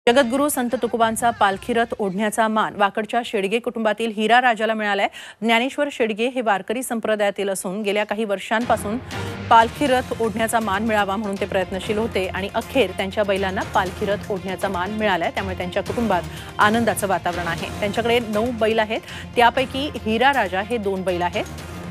जगद्गुरू संत तुकोबांचा पालखी रथ ओढण्याचा मान वाकडच्या शेडगे कुटुंबातील हिरा राजाला मिळालाय। ज्ञानेश्वर शेडगे हे वारकरी संप्रदायातील असून गेल्या काही वर्षांपासून पालखी रथ ओढण्याचा मान मिळावा म्हणून ते प्रयत्नशील होते आणि अखेर त्यांच्या बैलांना पालखी रथ ओढण्याचा मान मिळालाय। त्यामुळे त्यांच्या कुटुंबात आनंदाचं वातावरण आहे। त्यांच्याकडे 9 बैल आहेत, त्यापैकी हिरा राजा हे 2 बैल आहेत।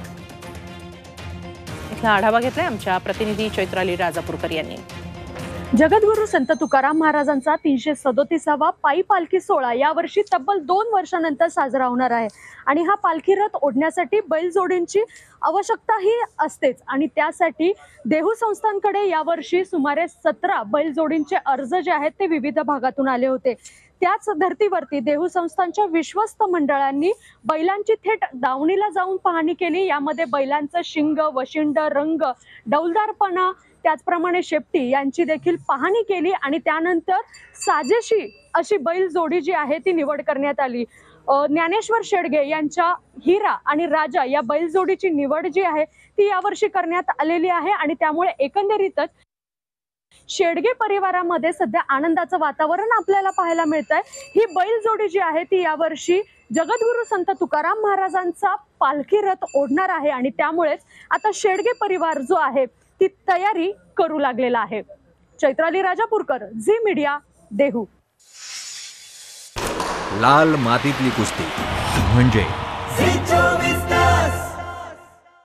इथला आढावा घेतलाय आमच्या प्रतिनिधी चैत्राली राजापूरकर यांनी। जगद्गुरू संत तुकाराम महाराजांचा 337वा पायी पालखी सोहळा यावर्षी तब्बल 2 वर्षांनंतर साजरा होणार आहे आणि हा पालखी रथ ओढण्यासाठी बैलजोडींची आवश्यकताही असतेच आणि त्यासाठी देहू संस्थांकडे यावर्षी सुमारे 17 बैलजोडींचे अर्ज जे आहेत ते विविध भागातून आले होते। त्याच धर्तीवरती देहू संस्थांच्या विश्वस्त मंडळांनी बैलांची थेट दावणीला जाऊन पाहणी केली। यामध्ये बैलांचं शिंग, वशिंड, रंग, डौलदारपणा, त्याचप्रमाणे शेपटी यांची देखील पाहणी केली आणि त्यानंतर साजेशी अशी बैल जोडी जी आहे ती निवड करण्यात आली। ज्ञानेश्वर शेडगे यांच्या हिरा आणि राजा या बैल जोडीची निवड जी आहे ती यावर्षी करण्यात आलेली आहे आणि त्यामुळे एकंदरीतच शेडगे परिवारामध्ये सध्या आनंदाचं वातावरण आपल्याला पाहायला मिळतंय। ही बैल जोडी जी आहे ती यावर्षी जगद्गुरू संत तुकाराम महाराजांचा पालखी रथ ओढणार आहे आणि त्यामुळेच आता शेडगे परिवार जो आहे ती तयारी करू लागलेला आहे। Chaitrali Rajapurkar, Zee media, Dehu. लाल मातीतली कुस्ती म्हणजे